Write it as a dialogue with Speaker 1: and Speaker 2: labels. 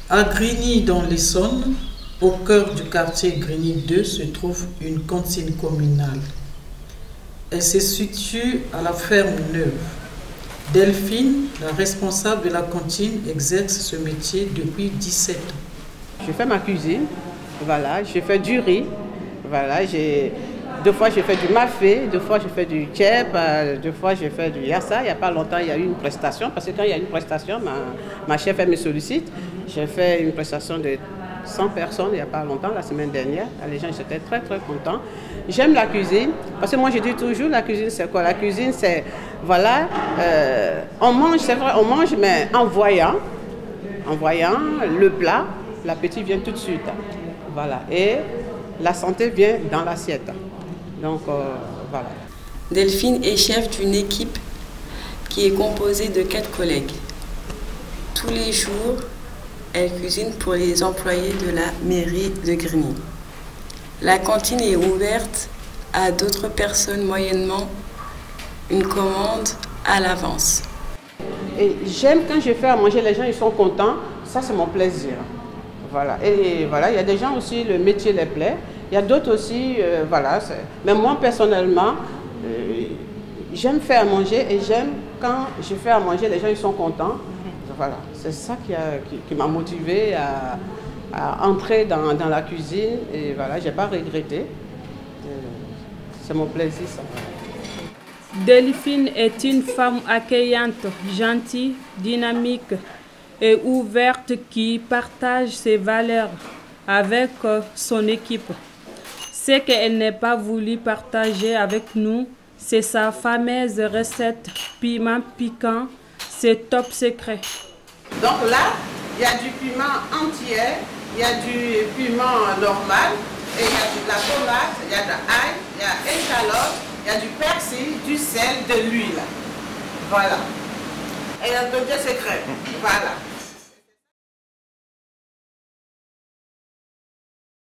Speaker 1: À Grigny, dans l'Essonne, au cœur du quartier Grigny 2, se trouve une cantine communale. Elle se situe à la ferme Neuve. Delphine, la responsable de la cantine, exerce ce métier depuis 17 ans.
Speaker 2: Je fais ma cuisine, voilà, je fais du riz, voilà, deux fois j'ai fait du mafé, deux fois j'ai fait du tchèp, deux fois j'ai fait du yassa. Il n'y a pas longtemps, il y a eu une prestation, parce que quand il y a une prestation, ma chef elle me sollicite. J'ai fait une prestation de 100 personnes il n'y a pas longtemps, la semaine dernière. Les gens étaient très très contents. J'aime la cuisine, parce que moi je dis toujours, la cuisine c'est quoi? La cuisine c'est, voilà, on mange, c'est vrai, on mange, mais en voyant le plat, l'appétit vient tout de suite. Voilà, et la santé vient dans l'assiette. Donc voilà.
Speaker 3: Delphine est chef d'une équipe qui est composée de 4 collègues. Tous les jours, elle cuisine pour les employés de la mairie de Grigny. La cantine est ouverte à d'autres personnes moyennement une commande à l'avance.
Speaker 2: Et j'aime quand je fais à manger, les gens ils sont contents, ça c'est mon plaisir. Voilà. Et voilà, il y a des gens aussi, le métier les plaît. Il y a d'autres aussi, voilà. Mais moi personnellement, j'aime faire à manger et j'aime quand je fais à manger, les gens ils sont contents. Voilà, c'est ça qui m'a motivée à entrer dans la cuisine et voilà, je n'ai pas regretté. C'est mon plaisir ça.
Speaker 4: Delphine est une femme accueillante, gentille, dynamique et ouverte qui partage ses valeurs avec son équipe. Ce qu'elle n'a pas voulu partager avec nous, c'est sa fameuse recette piment piquant, c'est top secret.
Speaker 2: Donc là, il y a du piment entier, il y a du piment normal, et il y a de la tomate, il y a de l'ail, il y a échalote, il y a du persil, du sel, de l'huile. Voilà. Et il y a le secret. Voilà.